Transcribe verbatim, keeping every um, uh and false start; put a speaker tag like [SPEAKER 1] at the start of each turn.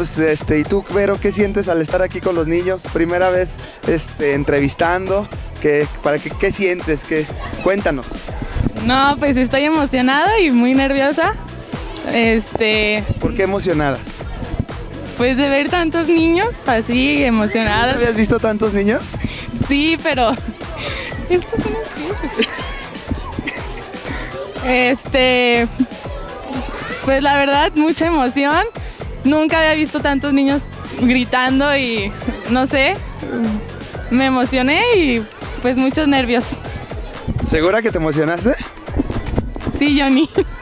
[SPEAKER 1] pues este, ¿y tú, Vero, qué sientes al estar aquí con los niños? Primera vez este, entrevistando, ¿qué, para qué, qué sientes? ¿Qué? Cuéntanos.
[SPEAKER 2] No, pues estoy emocionada y muy nerviosa. Este,
[SPEAKER 1] ¿Por qué emocionada?
[SPEAKER 2] pues de ver tantos niños así emocionadas.
[SPEAKER 1] ¿Habías visto tantos niños?
[SPEAKER 2] Sí, pero estos son los Este, pues la verdad, mucha emoción. Nunca había visto tantos niños gritando y no sé, me emocioné y pues muchos nervios.
[SPEAKER 1] ¿Segura que te emocionaste?
[SPEAKER 2] Sí, Johnny.